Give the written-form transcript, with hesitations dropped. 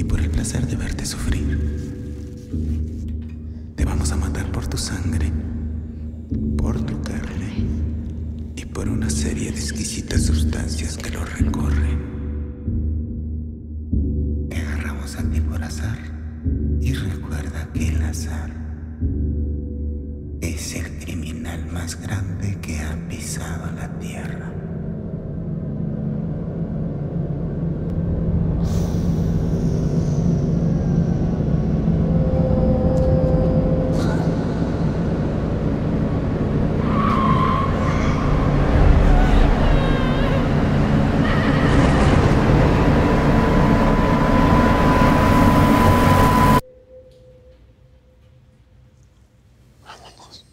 y por el placer de verte sufrir. Te vamos a matar por tu sangre, por tu carne y por una serie de exquisitas sustancias que lo recorren. Te agarramos a ti por azar y recuerda que el azar es el criminal más grande que ha pisado la tierra. Vámonos.